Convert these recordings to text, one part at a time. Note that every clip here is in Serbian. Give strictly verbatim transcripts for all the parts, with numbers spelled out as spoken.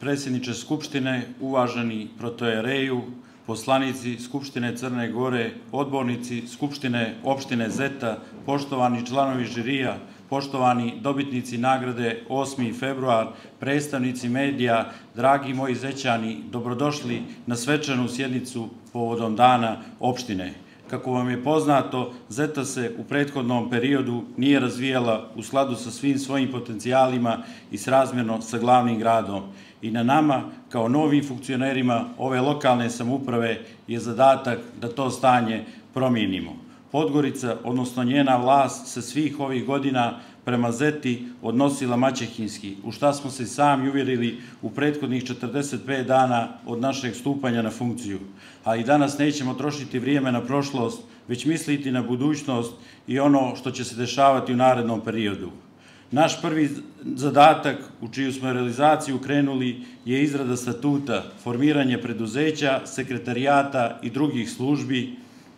predsjedniče Skupštine, uvaženi protojereju, poslanici Skupštine Crne Gore, odbornici Skupštine opštine Zeta, poštovani članovi žirija, poštovani dobitnici nagrade osmi februar, predstavnici medija, dragi moji Zećani, dobrodošli na svečanu sjednicu povodom dana opštine. Kako vam je poznato, Zeta se u prethodnom periodu nije razvijala u skladu sa svim svojim potencijalima i srazmjerno sa glavnim gradom. I na nama, kao novim funkcionerima ove lokalne samouprave, je zadatak da to stanje promijenimo. Podgorica, odnosno njena vlast, se svih ovih godina prema Zeti odnosila maćehinski, u šta smo se sami uvjerili u prethodnih četrdeset pet dana od našeg stupanja na funkciju. Ali danas nećemo trošiti vrijeme na prošlost, već misliti na budućnost i ono što će se dešavati u narednom periodu. Naš prvi zadatak, u čiju smo realizaciju krenuli, je izrada statuta, formiranje preduzeća, sekretarijata i drugih službi,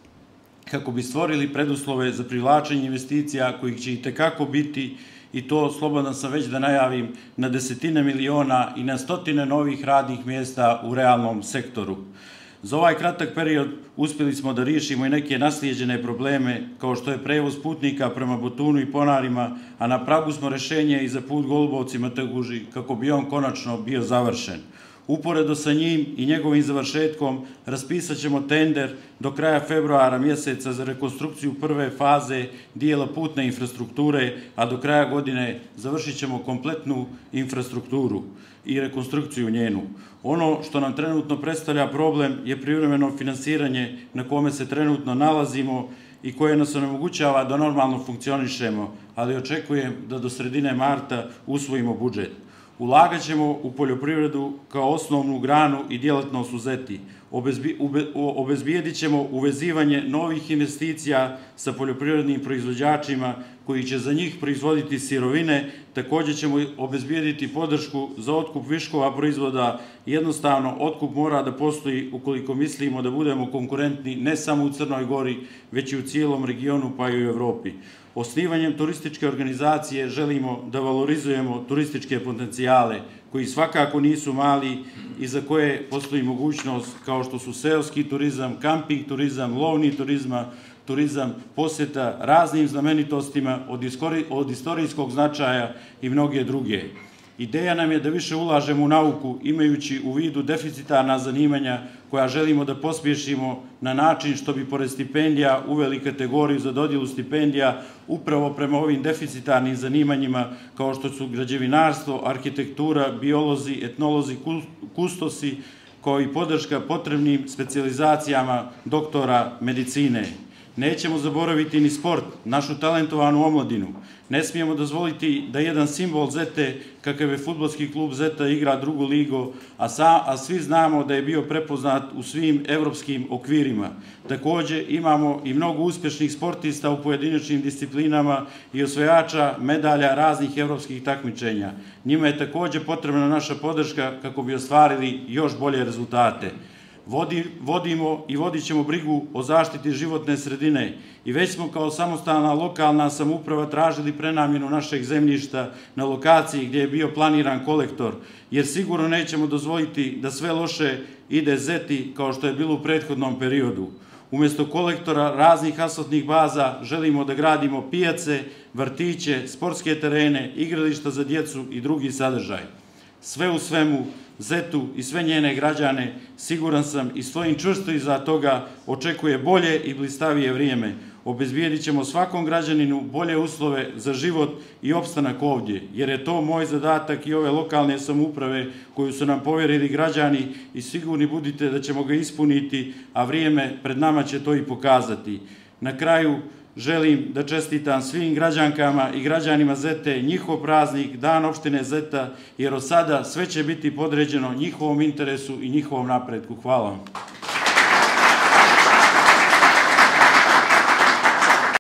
kako bi stvorili preduslove za privlačenje investicija kojih će i tekako biti, i to, slobodan sam već da najavim, na desetine miliona i na stotine novih radnih mjesta u realnom sektoru. Za ovaj kratak period uspjeli smo da riješimo i neke naslijeđene probleme, kao što je prevoz putnika prema Botunu i Ponarima, a na pragu smo rješenje i za put Golubovci-Mataguži, kako bi on konačno bio završen. Uporedo sa njim i njegovim završetkom raspisat ćemo tender do kraja februara mjeseca za rekonstrukciju prve faze dijela putne infrastrukture, a do kraja godine završit ćemo kompletnu infrastrukturu i rekonstrukciju njenu. Ono što nam trenutno predstavlja problem je privremeno finansiranje na kome se trenutno nalazimo i koje nas onemogućava da normalno funkcionišemo, ali očekujem da do sredine marta usvojimo budžet. Ulagat ćemo u poljoprivredu kao osnovnu granu i djelatnost u Zeti. Obezbijedit ćemo uvezivanje novih investicija sa poljoprivrednim proizvođačima koji će za njih proizvoditi sirovine. Također ćemo obezbijediti podršku za otkup viškova proizvoda. Jednostavno, otkup mora da postoji ukoliko mislimo da budemo konkurentni ne samo u Crnoj Gori, već i u cijelom regionu pa i u Evropi. Osnivanjem turističke organizacije želimo da valorizujemo turističke potencijale koji svakako nisu mali i za koje postoji mogućnost kao što su seoski turizam, kamping turizam, lovni turizam, turizam posjeta raznim znamenitostima od istorijskog značaja i mnoge druge. Ideja nam je da više ulažemo u nauku, imajući u vidu deficitarna zanimanja koja želimo da pospješimo na način što bi pored stipendija uveli kategoriju za dodjelu stipendija upravo prema ovim deficitarnim zanimanjima kao što su građevinarstvo, arhitektura, biolozi, etnolozi, kustosi, kao i podrška potrebnim specijalizacijama doktora medicine. Nećemo zaboraviti ni sport, našu talentovanu omladinu. Ne smijemo dozvoliti da jedan simbol Zete, kakav je fudbalski klub Zeta, igra drugu ligu, a svi znamo da je bio prepoznat u svim evropskim okvirima. Također imamo i mnogo uspješnih sportista u pojedinačnim disciplinama i osvajača medalja raznih evropskih takmičenja. Njima je također potrebna naša podrška kako bi ostvarili još bolje rezultate. Vodimo i vodit ćemo brigu o zaštiti životne sredine i već smo kao samostalna lokalna samouprava tražili prenamjenu našeg zemljišta na lokaciji gdje je bio planiran kolektor, jer sigurno nećemo dozvoliti da sve loše ide Zeti kao što je bilo u prethodnom periodu. Umjesto kolektora raznih asfaltnih baza želimo da gradimo pijace, vrtiće, sportske terene, igrališta za djecu i drugi sadržaj. Sve u svemu, Zetu i sve njene građane, siguran sam i stojim čvrsto iza toga, očekuje bolje i blistavije vrijeme. Obezbijedit ćemo svakom građaninu bolje uslove za život i opstanak ovdje, jer je to moj zadatak i ove lokalne samouprave koju su nam povjerili građani i sigurni budite da ćemo ga ispuniti, a vrijeme pred nama će to i pokazati. Na kraju, želim da čestitam svim građankama i građanima Zete njihov praznik, dan opštine Zeta, jer od sada sve će biti podređeno njihovom interesu i njihovom napretku. Hvala vam.